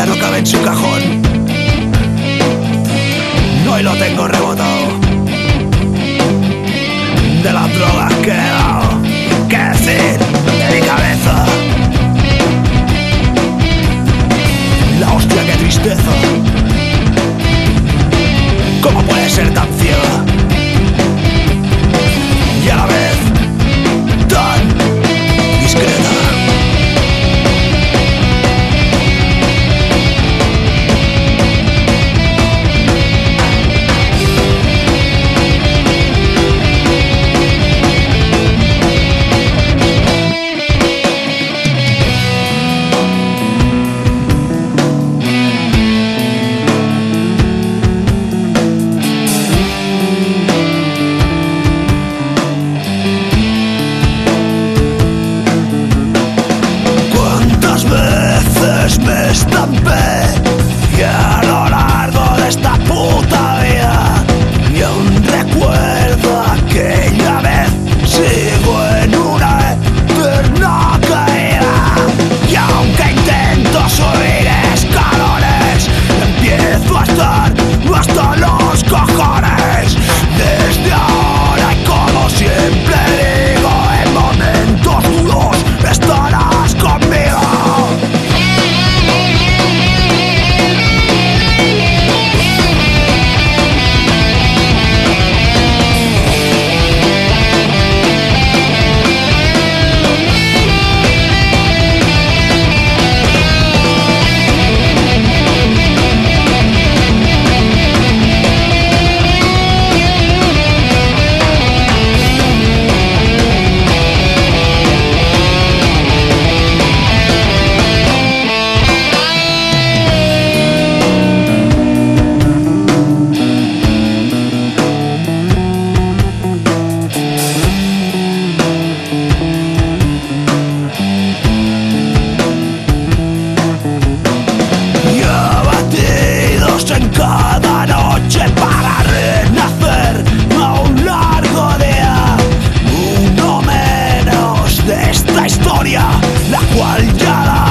no cabe en su cajón. Hoy lo tengo rebotado de las drogas que he dado. ¿Qué decir de mi cabeza? La hostia, qué tristeza. ¿Cómo puede ser tan ciega y a la vez tan discreta? Me estampé y a lo largo de esta puta vida y aún recuerdo aquella vez. Sigo en una eterna caída y aunque intento subir escalones empiezo a estar hasta los cojones. Desde ahora y como siempre digo, en momentos duros estarás conmigo. En cada noche para renacer a un largo día, uno menos de esta historia, la cual ya la